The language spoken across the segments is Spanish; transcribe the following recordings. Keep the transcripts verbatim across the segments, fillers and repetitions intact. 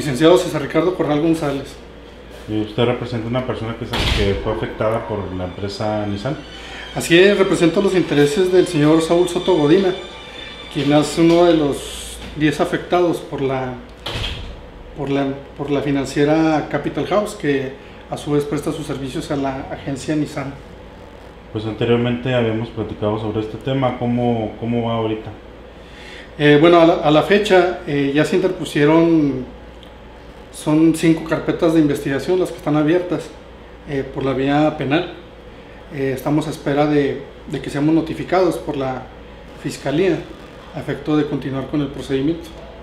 licenciado César Ricardo Corral González. ¿Y usted representa una persona que, que fue afectada por la empresa Nissan? Así es, represento los intereses del señor Saúl Soto Godina, quien es uno de los diez afectados por la, por la, por la financiera Capital House, que a su vez presta sus servicios a la agencia Nissan. Pues anteriormente habíamos platicado sobre este tema. ¿Cómo, cómo va ahorita? Eh, bueno, a la, a la fecha eh, ya se interpusieron, son cinco carpetas de investigación las que están abiertas eh, por la vía penal. Eh, estamos a espera de, de que seamos notificados por la Fiscalía a efecto de continuar con el procedimiento.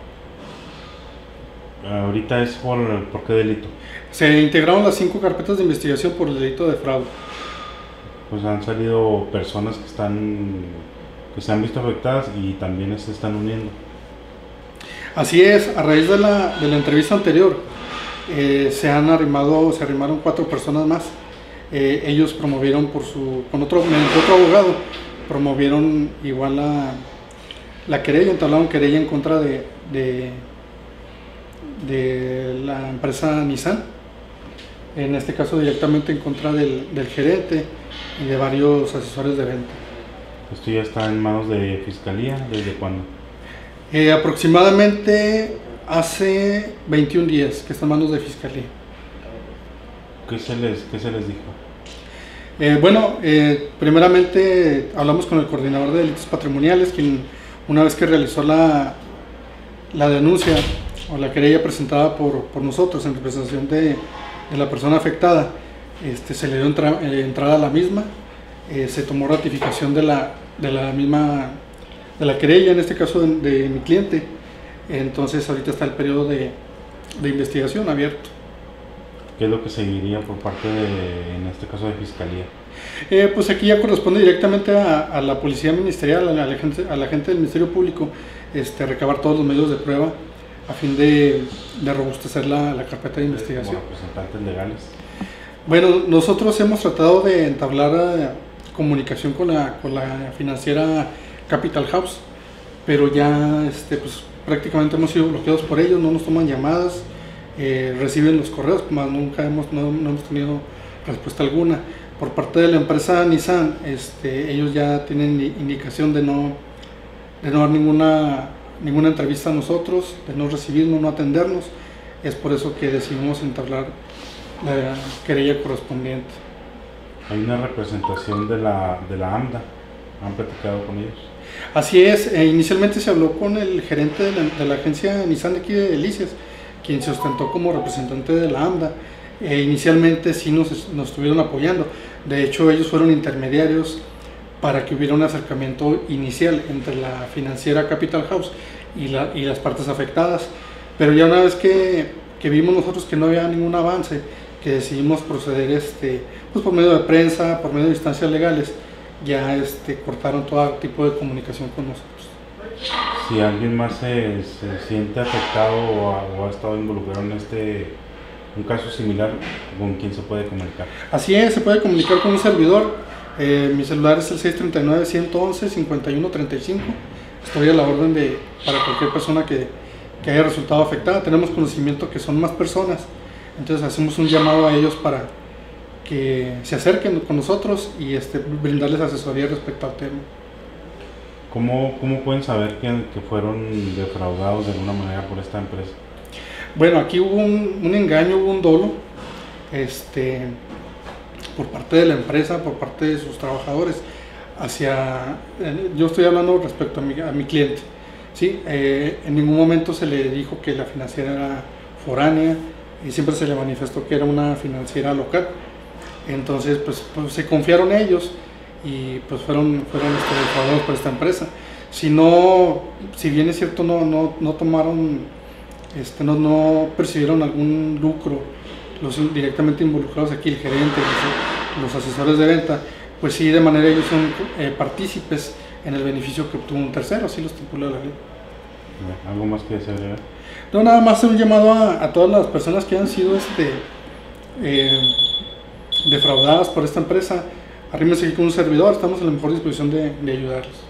Ahorita es por, ¿por qué delito? Se integraron las cinco carpetas de investigación por el delito de fraude. Pues han salido personas que están que se han visto afectadas y también se están uniendo. Así es, a raíz de la, de la entrevista anterior eh, se han arrimado, se arrimaron cuatro personas más. Eh, ellos promovieron por su, con otro, mediante otro abogado, promovieron igual la, la querella, entablaron querella en contra de, de, de la empresa Nissan, en este caso directamente en contra del, del gerente y de varios asesores de venta. ¿Esto ya está en manos de Fiscalía? ¿Desde cuándo? Eh, aproximadamente hace veintiún días que está en manos de Fiscalía. ¿Qué se les, qué se les dijo? Eh, bueno, eh, primeramente hablamos con el coordinador de delitos patrimoniales, quien una vez que realizó la, la denuncia o la querella presentada por, por nosotros en representación de, de la persona afectada, este, se le dio entra, eh, entrada a la misma, eh, se tomó ratificación de la, de la misma, de la querella, en este caso de, de mi cliente. Entonces ahorita está el periodo de, de investigación abierto. ¿Qué es lo que seguiría por parte de, en este caso, de Fiscalía? Eh, pues aquí ya corresponde directamente a, a la Policía Ministerial, a la, a la gente, a la gente del Ministerio Público, este, recabar todos los medios de prueba a fin de, de robustecer la, la carpeta de investigación. ¿Como representantes legales? Bueno, nosotros hemos tratado de entablar eh, comunicación con la, con la financiera Capital House, pero ya este, pues, prácticamente hemos sido bloqueados por ellos, no nos toman llamadas. Eh, reciben los correos, más nunca hemos, no, no hemos tenido respuesta alguna. Por parte de la empresa Nissan, este, ellos ya tienen indicación de no, de no dar ninguna, ninguna entrevista a nosotros, de no recibirnos, no atendernos. Es por eso que decidimos entablar la querella correspondiente. Hay una representación de la, de la AMDA, ¿han platicado con ellos? Así es, eh, inicialmente se habló con el gerente de la, de la agencia Nissan de aquí de Delicias, quien se ostentó como representante de la AMDA. Eh, inicialmente sí nos, nos estuvieron apoyando, de hecho ellos fueron intermediarios para que hubiera un acercamiento inicial entre la financiera Capital House y, la, y las partes afectadas, pero ya una vez que, que vimos nosotros que no había ningún avance, que decidimos proceder este, pues por medio de prensa, por medio de instancias legales, ya este, cortaron todo tipo de comunicación con nosotros. Si alguien más se, se siente afectado o ha, o ha estado involucrado en este un caso similar, ¿con quién se puede comunicar? Así es, se puede comunicar con un servidor. Eh, mi celular es el seis tres nueve, uno uno uno, cinco uno tres cinco. Estoy a la orden de para cualquier persona que, que haya resultado afectada. Tenemos conocimiento que son más personas, entonces hacemos un llamado a ellos para que se acerquen con nosotros y este, brindarles asesoría respecto al tema. ¿Cómo, cómo pueden saber que, que fueron defraudados de alguna manera por esta empresa? Bueno, aquí hubo un, un engaño, hubo un dolo este, por parte de la empresa, por parte de sus trabajadores, hacia, eh, yo estoy hablando respecto a mi, a mi cliente, ¿sí? Eh, en ningún momento se le dijo que la financiera era foránea y siempre se le manifestó que era una financiera local. Entonces pues, pues se confiaron ellos y pues fueron, fueron defraudados por esta empresa. Si no, si bien es cierto, no, no, no tomaron, este, no, no percibieron algún lucro los directamente involucrados aquí, el gerente, los, los asesores de venta, pues sí, de manera ellos son eh, partícipes en el beneficio que obtuvo un tercero, así lo estipula la ley. ¿Algo más que desear? No, nada más un llamado a, a todas las personas que han sido este, eh, defraudadas por esta empresa. Arrímense aquí con un servidor, estamos en la mejor disposición de, de ayudarles.